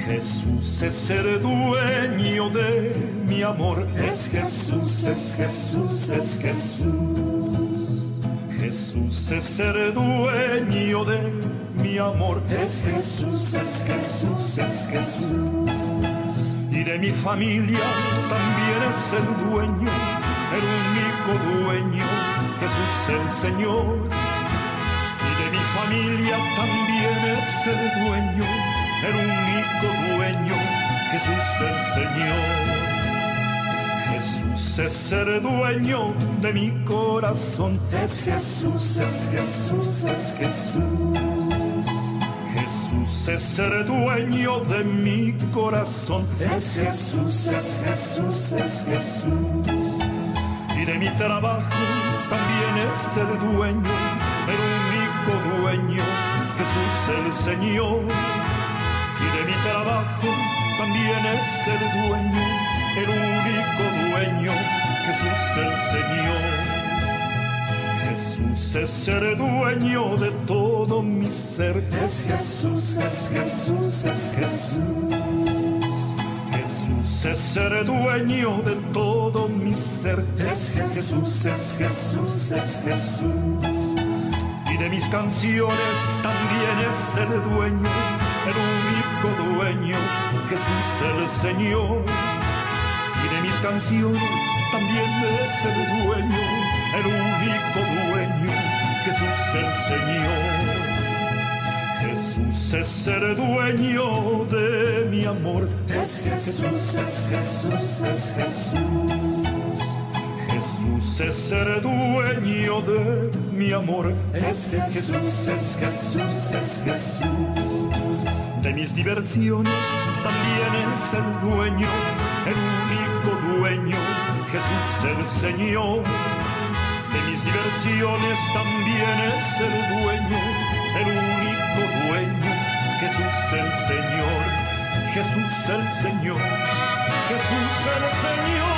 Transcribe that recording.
Jesús es el dueño de mi amor. Es Jesús, es Jesús, es Jesús. Jesús es el dueño de mi amor. Es Jesús, es Jesús, es Jesús. Y de mi familia también es el dueño, el único dueño, Jesús el Señor. Y de mi familia también es el dueño, el único dueño, Jesús el Señor. Jesús es el dueño de mi corazón. Es Jesús, es Jesús, es Jesús. Jesús es el dueño de mi corazón. Es Jesús, es Jesús, es Jesús. Y de mi trabajo también es el dueño, el único dueño, Jesús el Señor. Y de mi trabajo también es el dueño, el único dueño, Jesús el Señor. Jesús es el dueño de todo mi ser. Es Jesús, es Jesús, es Jesús. Jesús es el dueño de todo mi ser. Es Jesús, es Jesús, es Jesús. Y de mis canciones también es el dueño, el único dueño, Jesús el Señor. Y de mis canciones también es el dueño, el único dueño, Jesús el Señor. Jesús es el dueño de mi amor. Es Jesús, es Jesús, es Jesús. Jesús es el dueño de mi amor. Es Jesús, es Jesús, es Jesús. De mis diversiones también es el dueño, el único dueño, Jesús el Señor. De mis diversiones también es el dueño, el único dueño, Jesús el Señor. Jesús el Señor, Jesús el Señor.